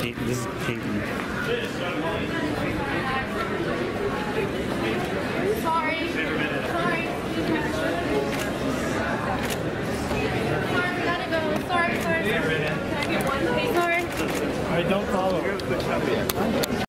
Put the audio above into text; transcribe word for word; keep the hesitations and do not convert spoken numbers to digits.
Peyton, this is Peyton. Sorry. Sorry. Sorry, we gotta go. Sorry, sorry. Can I get one, please? Sorry. I don't follow.